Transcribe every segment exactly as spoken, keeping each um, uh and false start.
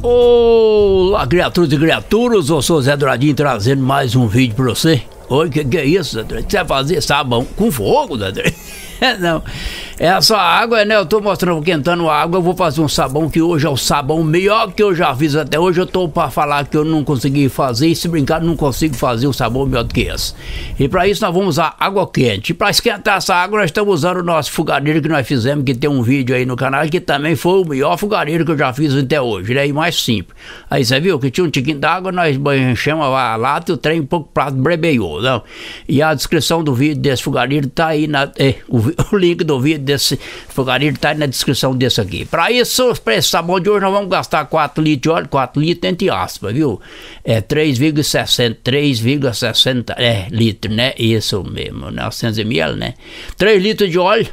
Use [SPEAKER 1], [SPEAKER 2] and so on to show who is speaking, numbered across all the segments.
[SPEAKER 1] Olá, criaturas e criaturas, eu sou o Zé Douradinho trazendo mais um vídeo pra você. Oi, que que é isso, Zé Douradinho? Você vai fazer sabão com fogo, Zé Douradinho? Não, é só água, né? Eu tô mostrando, quentando água. Eu vou fazer um sabão que hoje é o sabão melhor que eu já fiz até hoje. Eu tô pra falar que eu não consegui fazer, e se brincar não consigo fazer um sabão melhor do que esse. E pra isso nós vamos usar água quente. E pra esquentar essa água nós estamos usando o nosso fogareiro que nós fizemos, que tem um vídeo aí no canal, que também foi o melhor fogareiro que eu já fiz até hoje, né? E mais simples. Aí você viu que tinha um tiquinho d'água, nós enchemos a lata e o trem um pouco prato brebeou, não? E a descrição do vídeo desse fogareiro tá aí na... É, o, o link do vídeo desse fogareiro tá aí na descrição desse aqui. Para isso, para esse sabão de hoje, nós vamos gastar quatro litros de óleo, quatro litros entre aspas, viu? É três vírgula sessenta, três vírgula sessenta é, litros, né? Isso mesmo, novecentos mililitros, né? três litros de óleo.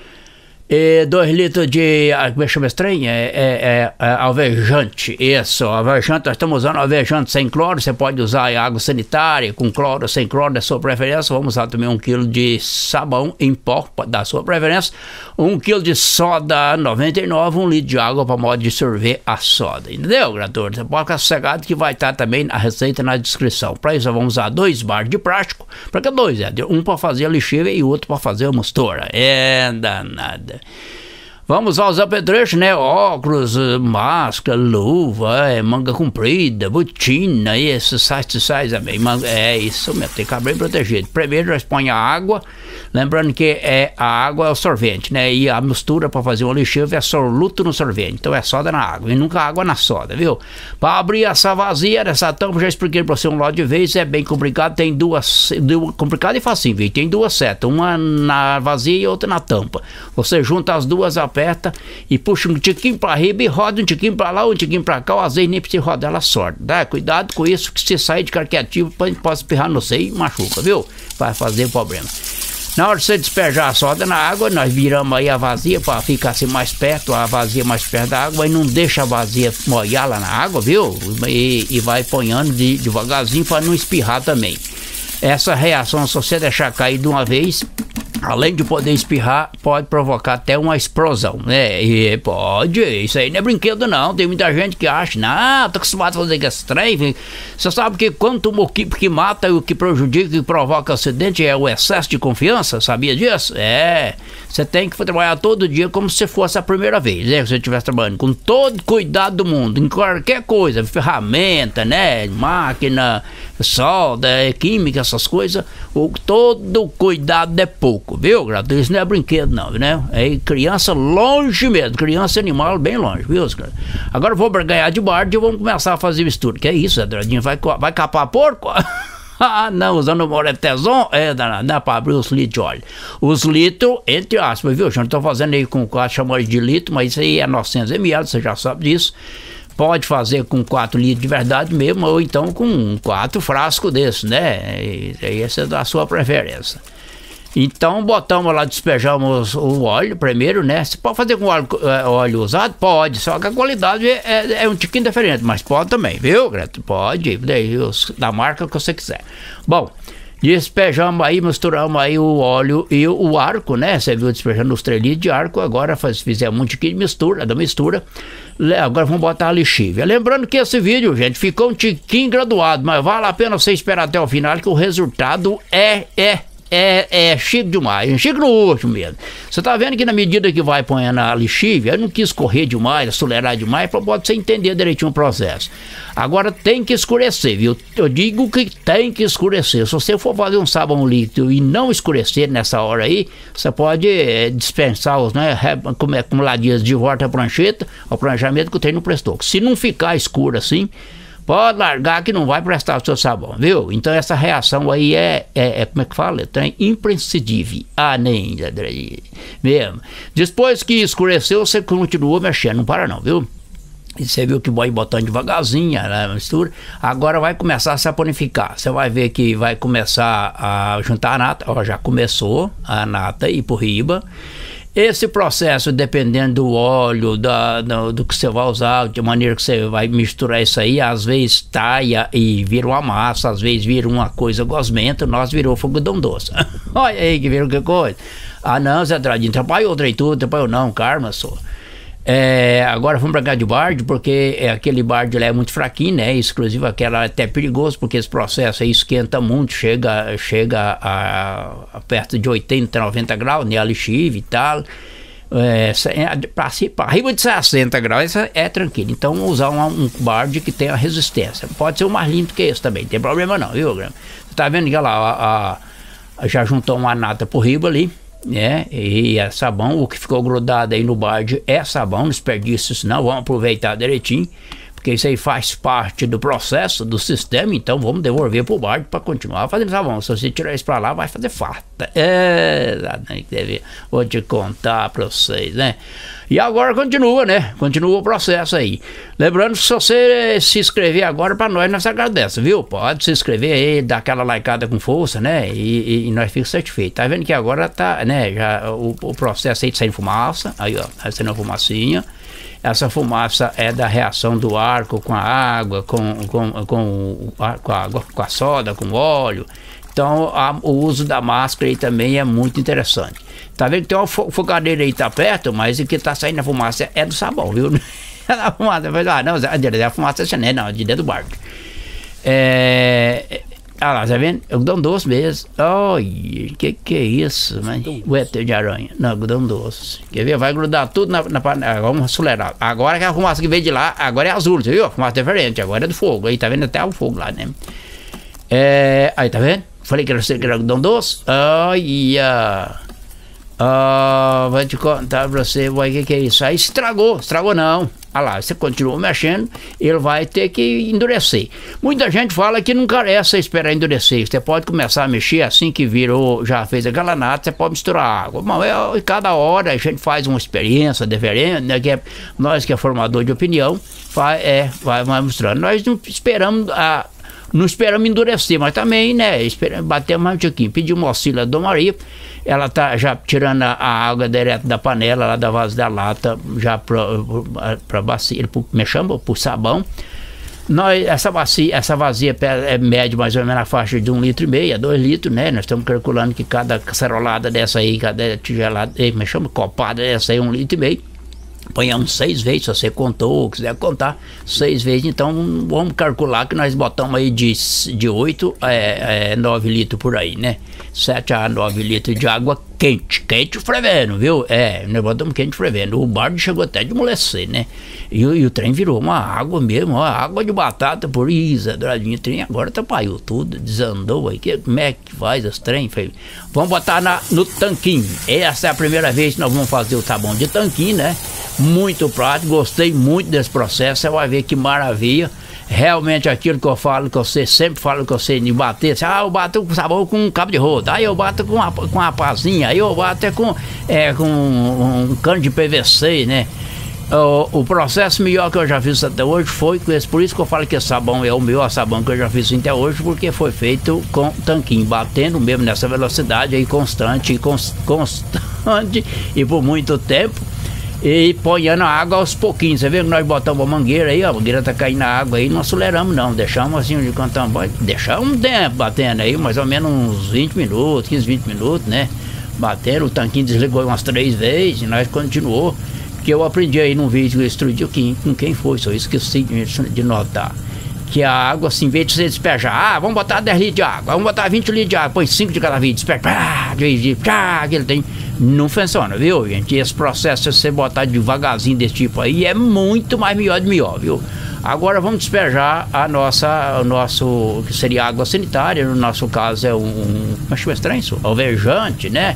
[SPEAKER 1] E dois litros de, como é que chama esse trem? É, é, é, é alvejante, isso, alvejante, nós estamos usando alvejante sem cloro, você pode usar água sanitária, com cloro, sem cloro, da sua preferência. Vamos usar também um quilo de sabão em pó, da sua preferência, um quilo de soda noventa e nove, um litro de água para modo de sorver a soda, entendeu, criatura? Você pode ficar sossegado que vai estar também a receita na descrição. Para isso, vamos usar dois bares de plástico, para que dois, é, um para fazer a lixeira e outro para fazer a mistura, é danada. Vamos usar os apetrechos, né? Óculos, máscara, luva, é, manga comprida, botina, isso, sai, sai também. É isso mesmo, tem que ficar bem protegido. Primeiro nós põe a água, lembrando que é, a água é o sorvente, né? E a mistura para fazer uma lixeira é soluto no sorvente, então é soda na água e nunca água na soda, viu? Para abrir essa vazia dessa tampa, já expliquei para você um lote de vez, é bem complicado, tem duas, duas complicado e facinho, viu? Tem duas setas, uma na vazia e outra na tampa. Você junta as duas, aperta e puxa um tiquinho para riba e roda um tiquinho para lá, um tiquinho para cá, às vezes nem precisa rodar, ela sorte. Dá cuidado com isso, que se sair de carquetivo pode, pode espirrar no seio e machuca, viu? Vai fazer problema. Na hora de você despejar a soda na água, nós viramos aí a vazia para ficar assim mais perto, a vazia mais perto da água, e não deixa a vazia molhar lá na água, viu? E, e vai ponhando de, devagarzinho para não espirrar também. Essa reação, se você deixar cair de uma vez, além de poder espirrar, pode provocar até uma explosão, né? E pode, isso aí não é brinquedo não, tem muita gente que acha, não, tô acostumado a fazer esse trem. Você sabe que quanto o que, que mata e o que prejudica, que provoca acidente é o excesso de confiança, sabia disso? É, você tem que trabalhar todo dia como se fosse a primeira vez, né? Se você estivesse trabalhando com todo cuidado do mundo, em qualquer coisa, ferramenta, né? Máquina, solda, química, essas coisas, o, todo cuidado é pouco, viu? Isso não é brinquedo não, né? É criança longe mesmo, criança e animal bem longe, viu? Agora eu vou ganhar de barde e vamos começar a fazer mistura. Que é isso, Zé Douradinho? Vai, vai capar porco? Ah, não, usando o moretezon, é, dá, dá para abrir os litros de óleo. Os litros, entre aspas, viu? Eu não estou fazendo aí com quatro chamamos de litro, mas isso aí é novecentos mililitros, você já sabe disso. Pode fazer com quatro litros de verdade mesmo, ou então com quatro frascos desses, né? E, e essa é da sua preferência. Então botamos lá, despejamos o óleo primeiro, né? Você pode fazer com óleo, óleo usado? Pode, só que a qualidade é, é um tiquinho diferente, mas pode também, viu? Pode, daí, da marca que você quiser. Bom, despejamos aí, misturamos aí o óleo e o arco, né? Você viu despejando os três litros de arco, agora faz, fizemos um tiquinho de mistura, da mistura. Agora vamos botar a lixívia. Lembrando que esse vídeo, gente, ficou um tiquinho graduado, mas vale a pena você esperar até o final, que o resultado é, é, é, é chique demais, chique no último mesmo. Você tá vendo que na medida que vai ponhando a lixívia, eu não quis correr demais, acelerar demais, para você entender direitinho o processo. Agora tem que escurecer, viu? Eu digo que tem que escurecer. Se você for fazer um sabão líquido e não escurecer nessa hora aí, você pode é, dispensar os, né, acumuladinhas de volta à prancheta, ao planchamento que o trem não prestou. Se não ficar escuro assim, pode largar que não vai prestar o seu sabão, viu? Então essa reação aí é, é, é como é que fala? É imprescindível. Ah, nem mesmo. Depois que escureceu, você continua mexendo, não para não, viu? E você viu que vai botando devagarzinho a mistura. Agora vai começar a saponificar. Você vai ver que vai começar a juntar a nata. Ó, já começou a nata ir por riba. Esse processo, dependendo do óleo, da, do, do que você vai usar, de maneira que você vai misturar isso aí, às vezes talha e vira uma massa, às vezes vira uma coisa gosmenta, nós virou algodão doce. Olha aí que virou que coisa. Ah não, Zé Douradinho, atrapalhou o trem tudo, atrapalhou não, karma só. É, agora vamos para cá de barde, porque é, aquele barde lá é muito fraquinho, né? Exclusivo aquela é até perigoso, porque esse processo aí esquenta muito, chega, chega a, a perto de oitenta, noventa graus, né? A lixive e tal. É, para arriba de sessenta graus, essa é tranquilo. Então usar um, um barde que tenha resistência. Pode ser o mais limpo que esse também, não tem problema não, viu, Grama? Você tá vendo que lá a, a, já juntou uma nata por riba ali, né? E é sabão. O que ficou grudado aí no barde é sabão, não desperdiça isso não, vamos aproveitar direitinho, porque isso aí faz parte do processo, do sistema. Então vamos devolver pro barde para continuar fazendo sabão. Se você tirar isso para lá, vai fazer farta. É, vou te contar para vocês, né? E agora continua, né? Continua o processo aí. Lembrando que se você se inscrever agora para nós, nós agradecemos, viu? Pode se inscrever aí, dar aquela likeada com força, né? E, e, e nós ficamos satisfeitos. Tá vendo que agora tá, né? Já o, o processo aí de sair fumaça, aí ó, tá saindo a fumacinha. Essa fumaça é da reação do arco com a água, com, com, com, com a água, com a soda, com o óleo. Então a, o uso da máscara aí também é muito interessante. Tá vendo que tem uma fogadeira aí, tá perto, mas o que tá saindo a fumaça é do sabão, viu? A fumaça, ah, não, a fumaça é não, de dentro do barco. É... Ah lá, tá vendo? Algodão doce mesmo. Olha, que que é isso, mas o E T de aranha. Não, algodão doce. Quer ver? Vai grudar tudo na, na panela. Vamos acelerar. Agora que a fumaça que veio de lá, agora é azul, você viu? A fumaça diferente, agora é do fogo. Aí tá vendo até o fogo lá, né? É, aí tá vendo? Falei que era, que era algodão doce. Olha. Ah, vou te contar pra você, o que que é isso? Aí estragou, estragou não. Olha lá, você continua mexendo, ele vai ter que endurecer. Muita gente fala que não carece esperar endurecer. Você pode começar a mexer assim que virou, já fez aquela nata, você pode misturar água. Bom, é, cada hora a gente faz uma experiência diferente, né, que é, nós que é formador de opinião, vai, é, vai, vai mostrando. Nós não esperamos a... Não esperamos endurecer, mas também, né, esperamos bater mais um pouquinho. Pedimos um auxílio da Dona Maria, ela tá já tirando a, a água direto da panela, lá da vaso da lata, já para bacia, mexamos por sabão. Nós, essa bacia, essa vazia é média mais ou menos na faixa de um litro e meio a dois litros, né? Nós estamos calculando que cada cacerolada dessa aí, cada tigelada, mexamos copada dessa aí, um litro e meio. Ponhamos seis vezes, se você contou, quiser contar, seis vezes, então vamos calcular que nós botamos aí de, de oito a é, nove litros por aí, né? sete a nove litros de água quente, quente fervendo, viu? É, nós botamos quente fervendo. O bardo chegou até de amolecer, né? E, e o trem virou uma água mesmo, uma água de batata por isso, douradinho. O trem agora atrapalhou tudo, desandou aí. Que, como é que faz os trem? Vamos botar na, no tanquinho. Essa é a primeira vez que nós vamos fazer o sabão de tanquinho, né? Muito prático, gostei muito desse processo. Você vai ver que maravilha. Realmente aquilo que eu falo, que você sempre fala que você de bater, assim, ah, eu bato com sabão com um cabo de roda, aí eu bato com uma, com uma pazinha, aí eu bato é com, é, com um, um cano de P V C, né? O, o processo melhor que eu já fiz até hoje foi com esse, por isso que eu falo que esse sabão é o melhor sabão que eu já fiz até hoje, porque foi feito com tanquinho, batendo mesmo nessa velocidade aí constante, const, constante e por muito tempo. E ponhando a água aos pouquinhos. Você vê que nós botamos a mangueira aí, ó, a mangueira tá caindo na água aí, não aceleramos não, deixamos assim de cantar um banho, deixamos um tempo batendo aí, mais ou menos uns vinte minutos, quinze, vinte minutos, né? Batendo, o tanquinho desligou umas três vezes e nós continuou. Que eu aprendi aí num vídeo que eu estudio quem, com quem foi, só esqueci de notar. Que a água, assim, em vez de você despejar, ah, vamos botar dez litros de água, vamos botar vinte litros de água, põe cinco de cada vez, despeja, pá, de, pá, que ele tem. Não funciona, viu, gente? Esse processo, se você botar devagarzinho desse tipo aí, é muito mais melhor de melhor, viu? Agora vamos despejar a nossa, o nosso, que seria água sanitária, no nosso caso é um, um acho estranho isso, alvejante, né?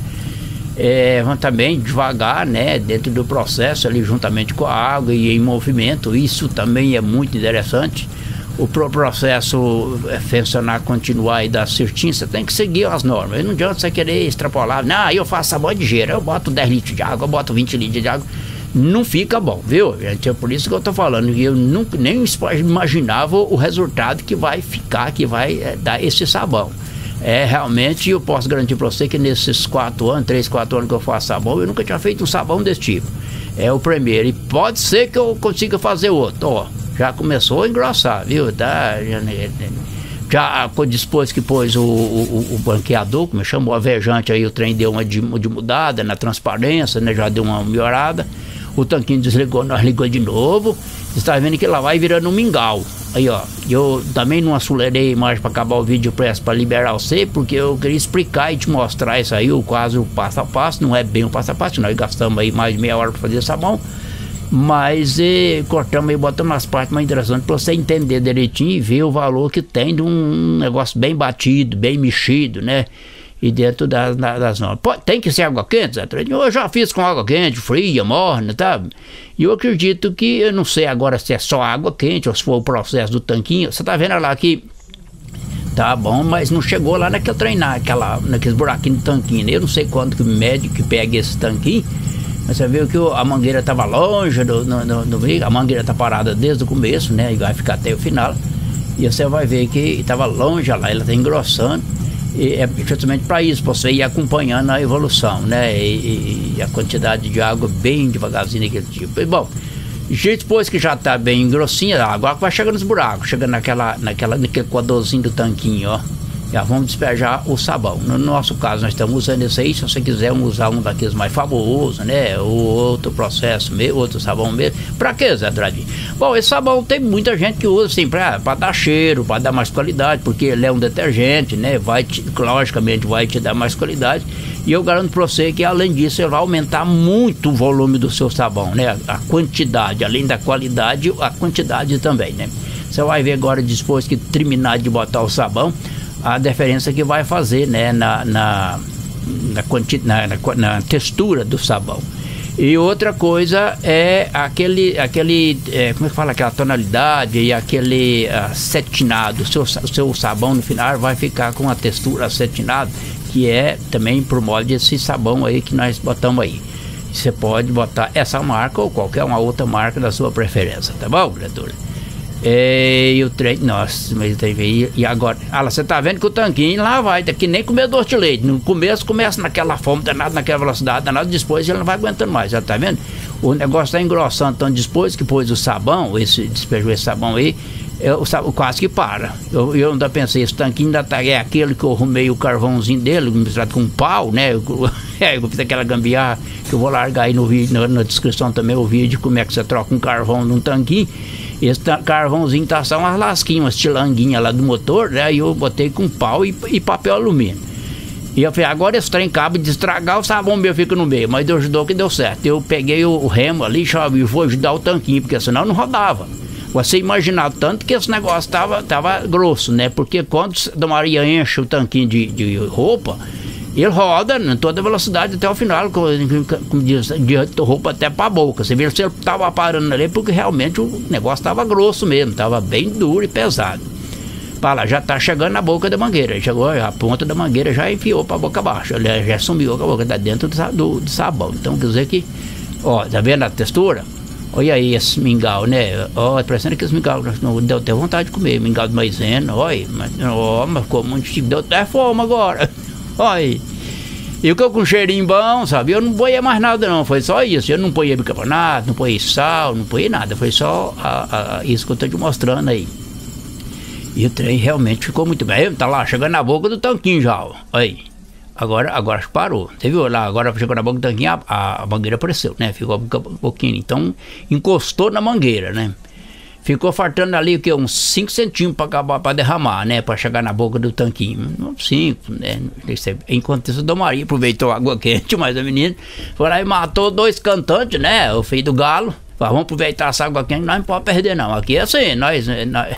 [SPEAKER 1] É, vamos também devagar, né, dentro do processo ali, juntamente com a água e em movimento, isso também é muito interessante. O processo é funcionar, continuar e dar certinho, você tem que seguir as normas. Não adianta você querer extrapolar. Não, eu faço sabão de gelo, eu boto dez litros de água, eu boto vinte litros de água. Não fica bom, viu, gente? É por isso que eu tô falando. Eu nunca, nem imaginava o resultado que vai ficar, que vai é, dar esse sabão. É, realmente, eu posso garantir para você que nesses quatro anos, três, quatro anos que eu faço sabão, eu nunca tinha feito um sabão desse tipo. É o primeiro. E pode ser que eu consiga fazer outro, ó. Já começou a engrossar, viu? Tá, já, já depois que pôs o, o, o branqueador, como chama, o alvejante, aí o trem deu uma de, de mudada na transparência, né? Já deu uma melhorada. o tanquinho desligou, nós ligou de novo. Você está vendo que lá vai virando um mingau. Aí, ó, eu também não acelerei mais para acabar o vídeo preço para liberar você, porque eu queria explicar e te mostrar isso aí, o quase o passo a passo. Não é bem o passo a passo, nós gastamos aí mais de meia hora para fazer sabão, mas eh, cortamos e botamos as partes mais interessantes para você entender direitinho e ver o valor que tem de um negócio bem batido, bem mexido, né? E dentro das, das normas. Pô, tem que ser água quente, Zé Trem? Eu já fiz com água quente, fria, morna, tá? E eu acredito que, eu não sei agora se é só água quente ou se for o processo do tanquinho. Você tá vendo lá que tá bom, mas não chegou lá naquele trem, naquela, naqueles buraquinhos do tanquinho. Eu não sei quanto que mede que pega esse tanquinho, mas você viu que a mangueira tava longe do, no, no, no, a mangueira tá parada desde o começo, né? E vai ficar até o final. E você vai ver que tava longe lá, ela tá engrossando. E é justamente para isso, para você ir acompanhando a evolução, né? E, e a quantidade de água bem devagarzinho daquele tipo. E, bom, depois que já está bem grossinha, a água vai chegando nos buracos, chegando naquela, naquela, naquele coadorzinho do tanquinho, ó. Já vamos despejar o sabão. No nosso caso, nós estamos usando esse aí. Se você quiser usar um daqueles mais famosos, né? Ou outro processo mesmo, outro sabão mesmo. Pra que, Zé Dradinho? Bom, esse sabão tem muita gente que usa assim, pra, pra dar cheiro, pra dar mais qualidade, porque ele é um detergente, né? Vai te, logicamente vai te dar mais qualidade. E eu garanto pra você que além disso, ele vai aumentar muito o volume do seu sabão, né? A quantidade, além da qualidade, a quantidade também, né? Você vai ver agora, depois que terminar de botar o sabão, a diferença que vai fazer, né, na, na, na, quanti, na, na, na textura do sabão. E outra coisa é aquele, aquele é, como é que fala, aquela tonalidade e aquele acetinado. O seu, seu sabão no final vai ficar com a textura acetinada, que é também por molde esse sabão aí que nós botamos aí. Você pode botar essa marca ou qualquer uma outra marca da sua preferência, tá bom, criatura? E o trem, nossa, mas tem e, e agora, ah, você tá vendo que o tanquinho lá vai, tá que nem comer doce de leite. No começo começa naquela fome danada, naquela velocidade danada, depois ele não vai aguentando mais, já tá vendo? O negócio tá engrossando, então depois que pôs o sabão, esse despejou esse sabão aí, eu, o sabão quase que para. Eu, eu ainda pensei, esse tanquinho ainda tá, é aquele que eu arrumei o carvãozinho dele, misturado com um pau, né? Eu, é, eu fiz aquela gambiarra que eu vou largar aí no vídeo, na, na descrição também o vídeo, como é que você troca um carvão num tanquinho. Esse carvãozinho tá só umas lasquinhas, umas tilanguinhas lá do motor, né? E eu botei com pau e, e papel alumínio. E eu falei, agora esse trem cabe de estragar, o sabão meu fica no meio. Mas Deus ajudou que deu certo. Eu peguei o, o remo ali e vou ajudar o tanquinho, porque senão não rodava. Você imaginar tanto que esse negócio tava, tava grosso, né? Porque quando a Maria enche o tanquinho de, de roupa, ele roda em toda velocidade até o final, com, com, de, de roupa até para a boca. Você vê se ele estava parando ali, porque realmente o negócio estava grosso mesmo, estava bem duro e pesado. Fala, já está chegando na boca da mangueira, chegou a ponta da mangueira, já enfiou para a boca abaixo, ele já sumiu com a boca, está dentro do, do, do sabão. Então quer dizer que, ó, tá vendo a textura? Olha aí esse mingau, né? Ó, parecendo que esse mingau, não deu até vontade de comer, mingau de maisena, olha, mas, ó, mas ficou muito chique, deu até fome agora. Olha, e o que eu com cheirinho bom, sabe? Eu não ponhei mais nada não, foi só isso. Eu não ponhei bicarbonato, não ponhei sal, não ponhei nada. Foi só a, a, isso que eu tô te mostrando aí. E o trem realmente ficou muito bem. Tá lá, chegando na boca do tanquinho já, ó. Aí. Agora, agora parou. Você viu lá, agora chegou na boca do tanquinho, a, a, a mangueira apareceu, né? Ficou um pouquinho. Então, encostou na mangueira, né? Ficou faltando ali o que? Uns cinco centímetros para acabar, para derramar, né? Para chegar na boca do tanquinho. cinco, né? Enquanto isso, a Dona Maria aproveitou a água quente, mas a menina foi lá e matou dois cantantes, né? O filho do galo. Falei, vamos aproveitar essa água quente, nós não podemos perder não. Aqui é assim, nós, nós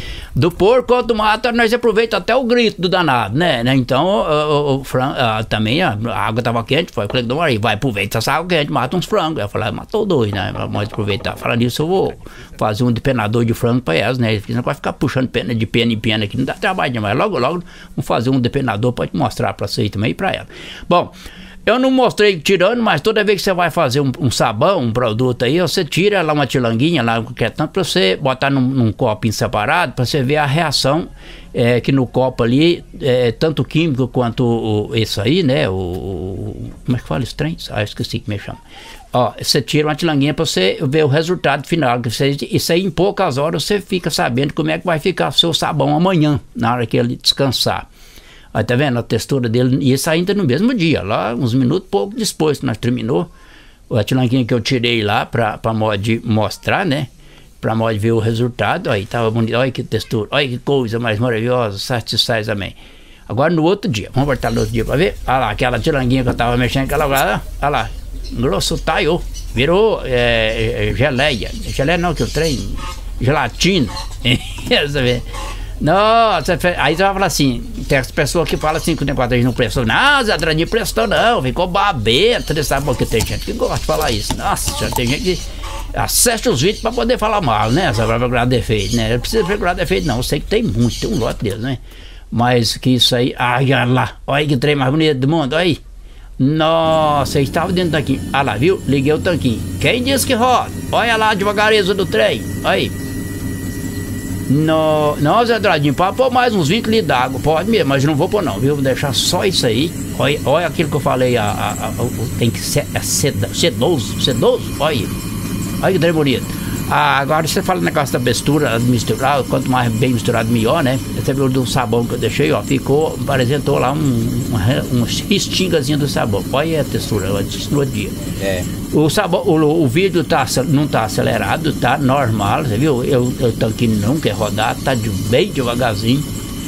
[SPEAKER 1] do porco ou do mato, nós aproveitamos até o grito do danado, né? Então, o, o, o frango, também a água estava quente, foi o que Dona Maria, vai aproveitar essa água quente, mata uns frangos. Eu falei, matou dois, né? Vamos aproveitar. Falando nisso, eu vou fazer um depenador de frango para elas, né? Porque não vai ficar puxando pena de pena em pena aqui, não dá trabalho demais. Logo, logo, vamos fazer um depenador para te mostrar para você também e para ela. Bom, eu não mostrei tirando, mas toda vez que você vai fazer um, um sabão, um produto aí, você tira lá uma tilanguinha, lá qualquer tanto, para você botar num, num copinho separado, para você ver a reação é, que no copo ali, é, tanto químico quanto o, isso aí, né? O, o, como é que fala esse trem? Ah, eu esqueci que me chama. Ó, você tira uma tilanguinha para você ver o resultado final. Que você, isso aí em poucas horas você fica sabendo como é que vai ficar o seu sabão amanhã, na hora que ele descansar. Aí tá vendo a textura dele, e isso ainda no mesmo dia, lá uns minutos pouco depois que nós terminou, A tilanquinha que eu tirei lá pra, pra mod mostrar, né? Pra mod ver o resultado. Aí tava bonito. Olha que textura. Olha que coisa mais maravilhosa. Satisfaz também. Agora no outro dia. Vamos voltar no outro dia pra ver. Olha lá, aquela tilanguinha que eu tava mexendo. Aquela lá. Olha lá. Grosso taiô. Virou é, é, geleia. Geleia não, que o trem. Gelatina. Nossa, aí você vai falar assim, tem as pessoas que falam assim que o negócio não prestou. Não, Zé Adradinho prestou não, ficou babento, você sabe porque tem gente que gosta de falar isso. Nossa, já tem gente que acessa os vídeos pra poder falar mal, né? Só pra procurar defeito, né? Não precisa procurar defeito não, eu sei que tem muito, tem um lote deles, né? Mas que isso aí, ai, olha lá, olha que trem mais bonito do mundo, olha aí. Nossa, estava dentro do tanquinho. Olha lá, viu? Liguei o tanquinho. Quem disse que roda? Olha lá a devagareza do trem, olha aí. No, não, Zé Adradinho, pode pôr mais uns vinte litros d'água, pode mesmo, mas não vou pôr não, viu? Vou deixar só isso aí. Olha, olha aquilo que eu falei, a, a, a, a, tem que ser é seda, sedoso, sedoso, olha aí. Olha que trem bonito. Ah, agora você fala o negócio da mistura, misturar, quanto mais bem misturado, melhor, né? Você viu do sabão que eu deixei, ó, ficou, apresentou lá um, um, um ristingazinho do sabão. Olha a textura, eu disse no outro dia. É. O sabão, o, o vídeo tá, não tá acelerado, tá normal, você viu? Eu, eu tanquinho não quer rodar, tá de, bem devagarzinho,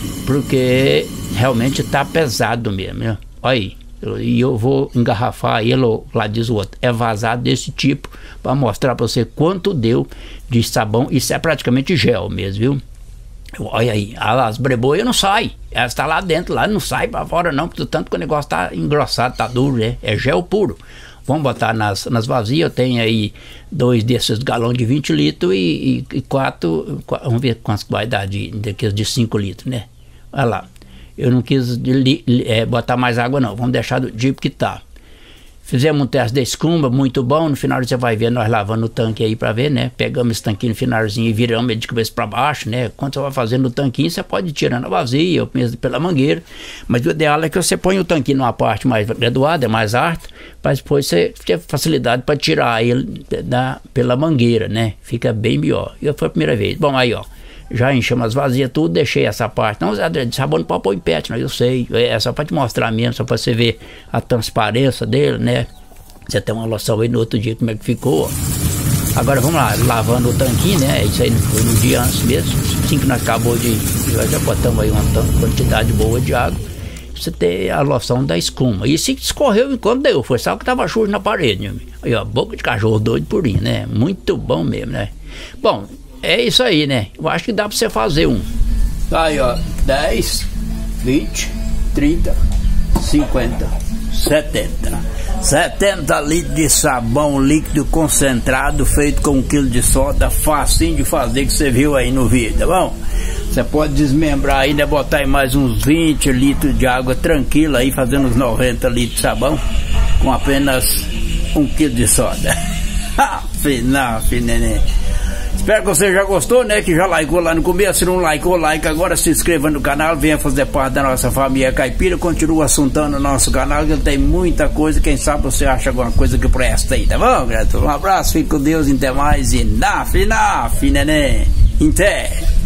[SPEAKER 1] porque realmente tá pesado mesmo, né? Olha aí. E eu vou engarrafar ele, lá diz o outro, é vazado desse tipo, para mostrar para você quanto deu de sabão. Isso é praticamente gel mesmo, viu? Olha aí, as breboias não saem, elas estão lá dentro, lá não sai para fora não, porque tanto que o negócio tá engrossado, tá duro, né? É gel puro. Vamos botar nas, nas vazias, eu tenho aí dois desses galões de vinte litros e, e, e quatro, vamos ver quantos vai dar de, daqueles de cinco litros, né? Olha lá. Eu não quis li, li, é, botar mais água não, vamos deixar do tipo que tá. Fizemos um teste da escuma, muito bom. No final você vai ver nós lavando o tanque aí pra ver, né? Pegamos esse tanquinho no finalzinho e viramos ele de cabeça pra baixo, né? Quando você vai fazendo o tanquinho, você pode ir tirando a vazia, ou mesmo pela mangueira. Mas o ideal é que você põe o tanquinho numa parte mais graduada, é mais alta, para depois você ter facilidade para tirar ele da, pela mangueira, né? Fica bem melhor. E foi a primeira vez. Bom, aí ó. Já enchemos as vazias tudo, deixei essa parte. Não, Zé, de sabão não pode pôr em pet, não, eu sei. É só para te mostrar mesmo, só para você ver a transparência dele, né? Você tem uma loção aí no outro dia como é que ficou, ó. Agora vamos lá, lavando o tanquinho, né? Isso aí foi no dia antes mesmo. Assim que nós acabamos de. Já, já botamos aí uma quantidade boa de água. Você tem a loção da escuma. E se escorreu enquanto deu, foi só que tava sujo na parede, né? Aí, ó, boca de cachorro doido purinho, né? Muito bom mesmo, né? Bom. É isso aí, né? Eu acho que dá pra você fazer um. Aí, ó. dez, vinte, trinta, cinquenta, setenta. setenta litros de sabão líquido concentrado feito com um quilo de soda. Facinho de fazer, que você viu aí no vídeo, tá bom? Você pode desmembrar aí, né? Botar aí mais uns vinte litros de água tranquila aí, fazendo uns noventa litros de sabão com apenas um quilo de soda. Afinal, neném. Espero que você já gostou, né? Que já likeou lá no começo. Se não likeou, like agora, se inscreva no canal, venha fazer parte da nossa família caipira. Continua assuntando o nosso canal, que tem muita coisa. Quem sabe você acha alguma coisa que presta aí, tá bom, gato? Um abraço, fique com Deus, até mais e naf, naf, neném. Até!